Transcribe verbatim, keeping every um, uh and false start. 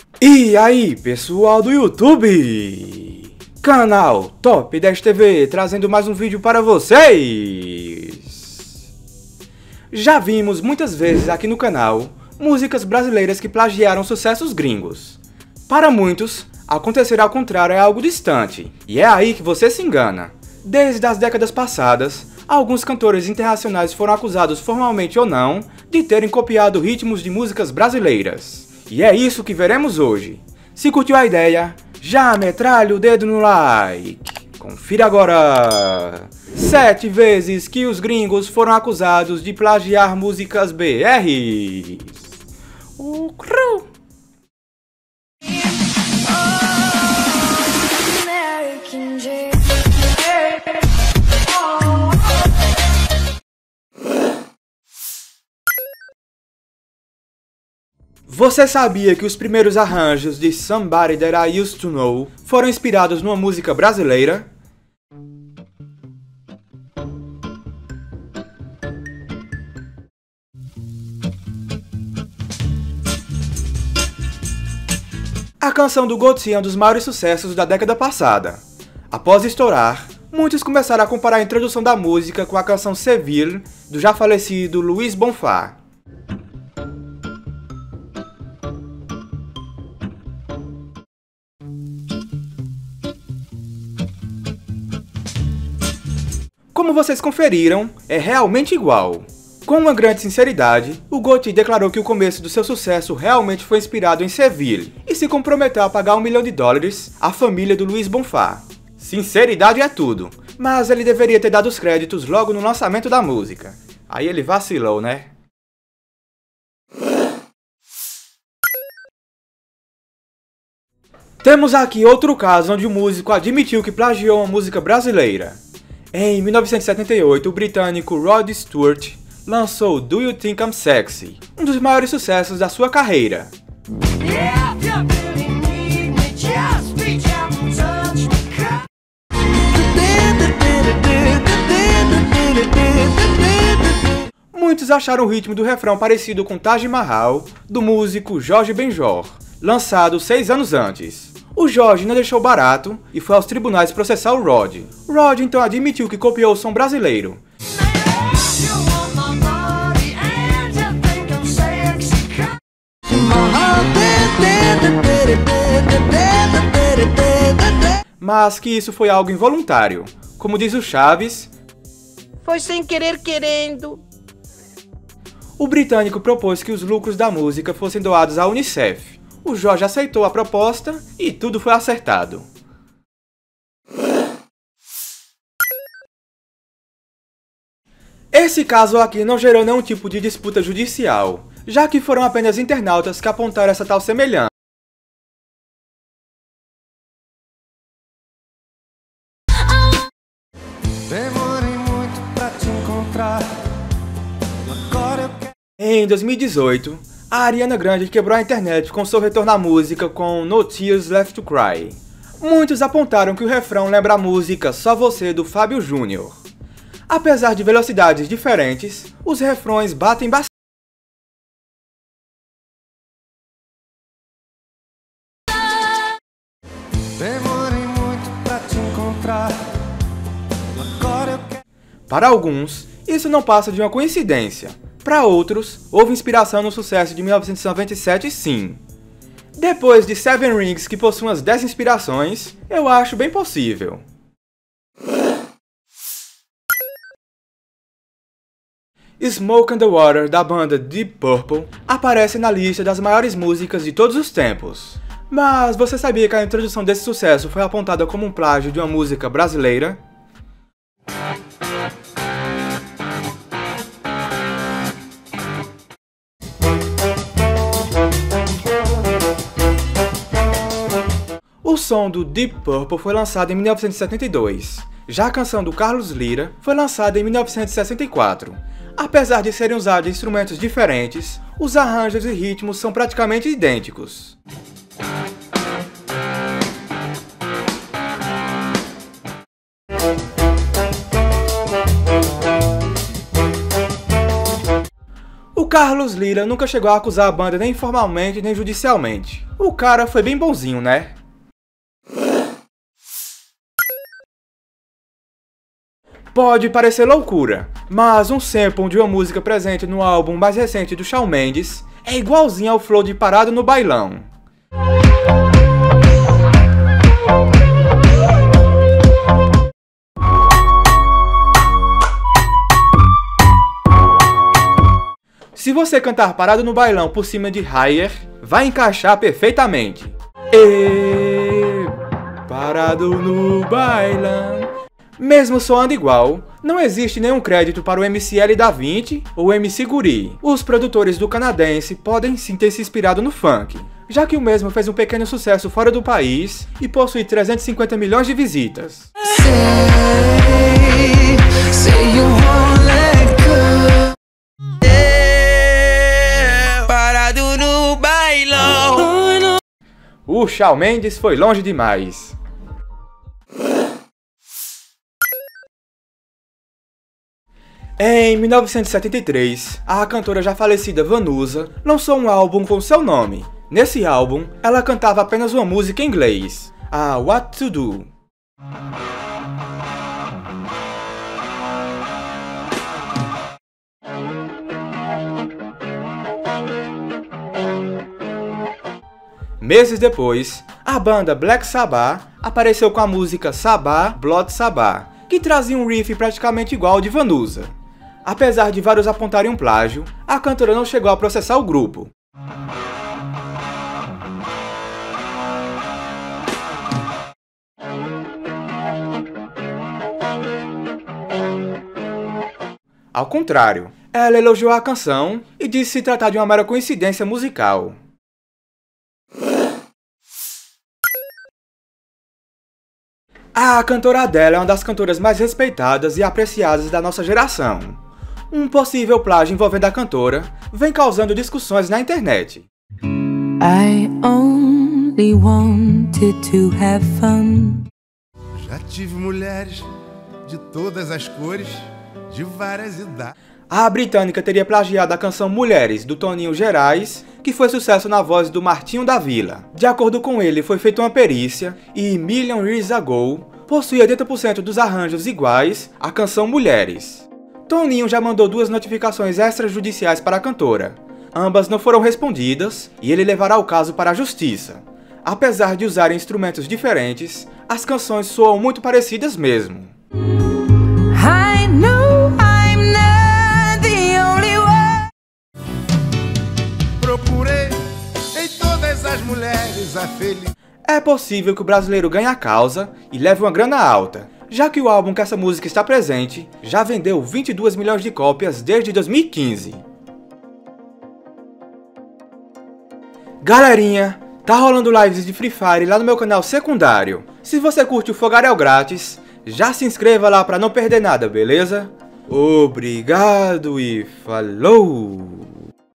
E aí, pessoal do YouTube? Canal Top dez T V trazendo mais um vídeo para vocês. Já vimos muitas vezes aqui no canal músicas brasileiras que plagiaram sucessos gringos. Para muitos, acontecer ao contrário é algo distante, e é aí que você se engana. Desde as décadas passadas, alguns cantores internacionais foram acusados formalmente ou não de terem copiado ritmos de músicas brasileiras. E é isso que veremos hoje. Se curtiu a ideia, já metralha o dedo no like. Confira agora! Sete vezes que os gringos foram acusados de plagiar músicas B R. Uh, Você sabia que os primeiros arranjos de Somebody That I Used to Know foram inspirados numa música brasileira? A canção do Gotye é um dos maiores sucessos da década passada. Após estourar, muitos começaram a comparar a introdução da música com a canção Seville, do já falecido Luiz Bonfá. Como vocês conferiram, é realmente igual. Com uma grande sinceridade, o Gotye declarou que o começo do seu sucesso realmente foi inspirado em Seville e se comprometeu a pagar um milhão de dólares à família do Luiz Bonfá. Sinceridade é tudo, mas ele deveria ter dado os créditos logo no lançamento da música. Aí ele vacilou, né? Temos aqui outro caso onde o músico admitiu que plagiou uma música brasileira. Em mil novecentos e setenta e oito, o britânico Rod Stewart lançou Do You Think I'm Sexy, um dos maiores sucessos da sua carreira. Muitos acharam o ritmo do refrão parecido com Taj Mahal, do músico Jorge Benjor, lançado seis anos antes. O Jorge não deixou barato e foi aos tribunais processar o Rod. Rod então admitiu que copiou o som brasileiro. Mas que isso foi algo involuntário. Como diz o Chaves, foi sem querer querendo. O britânico propôs que os lucros da música fossem doados à Unicef. O Jorge aceitou a proposta e tudo foi acertado. Esse caso aqui não gerou nenhum tipo de disputa judicial, já que foram apenas internautas que apontaram essa tal semelhança. Demorei muito pra te encontrar. Agora eu quero... Em dois mil e dezoito, a Ariana Grande quebrou a internet com seu retorno à música com No Tears Left to Cry. Muitos apontaram que o refrão lembra a música Só Você do Fábio Júnior. Apesar de velocidades diferentes, os refrões batem bastante. Demorei muito pra te encontrar. Agora eu quero... Para alguns, isso não passa de uma coincidência. Para outros, houve inspiração no sucesso de mil novecentos e noventa e sete, sim. Depois de Seven Rings, que possui umas dez inspirações, eu acho bem possível. Smoke on the Water, da banda Deep Purple, aparece na lista das maiores músicas de todos os tempos. Mas você sabia que a introdução desse sucesso foi apontada como um plágio de uma música brasileira? O som do Deep Purple foi lançado em mil novecentos e setenta e dois. Já a canção do Carlos Lyra foi lançada em mil novecentos e sessenta e quatro. Apesar de serem usados instrumentos diferentes, os arranjos e ritmos são praticamente idênticos. Carlos Lyra nunca chegou a acusar a banda nem formalmente nem judicialmente. O cara foi bem bonzinho, né? Pode parecer loucura, mas um sample de uma música presente no álbum mais recente do Shawn Mendes é igualzinho ao flow de Parado no Bailão. Se você cantar Parado no Bailão por cima de Higher, vai encaixar perfeitamente. E... Parado no Bailão. Mesmo soando igual, não existe nenhum crédito para o M C L Da Vinci ou o M C Guri. Os produtores do canadense podem sim ter se inspirado no funk, já que o mesmo fez um pequeno sucesso fora do país e possui trezentos e cinquenta milhões de visitas. Say, say you won't let go. Yeah, parado no bailão. O Shawn Mendes foi longe demais. Em mil novecentos e setenta e três, a cantora já falecida Vanusa lançou um álbum com seu nome. Nesse álbum, ela cantava apenas uma música em inglês, a What to Do. Meses depois, a banda Black Sabbath apareceu com a música Sabbath Blood Sabbath, que trazia um riff praticamente igual ao de Vanusa. Apesar de vários apontarem um plágio, a cantora não chegou a processar o grupo. Ao contrário, ela elogiou a canção e disse se tratar de uma mera coincidência musical. A cantora Adele é uma das cantoras mais respeitadas e apreciadas da nossa geração. Um possível plágio envolvendo a cantora vem causando discussões na internet. I only wanted to have fun. Já tive mulheres de todas as cores, de várias idades. A britânica teria plagiado a canção Mulheres, do Toninho Gerais, que foi sucesso na voz do Martinho da Vila. De acordo com ele, foi feita uma perícia e Million Years Ago possui oitenta por cento dos arranjos iguais à canção Mulheres. Toninho já mandou duas notificações extrajudiciais para a cantora. Ambas não foram respondidas e ele levará o caso para a justiça. Apesar de usarem instrumentos diferentes, as canções soam muito parecidas mesmo. I know I'm not the only one. Procurei em todas as mulheres a feliz. É possível que o brasileiro ganhe a causa e leve uma grana alta, já que o álbum que essa música está presente já vendeu vinte e dois milhões de cópias desde dois mil e quinze. Galerinha, tá rolando lives de Free Fire lá no meu canal secundário. Se você curte o Fogaréu grátis, já se inscreva lá pra não perder nada, beleza? Obrigado e falou!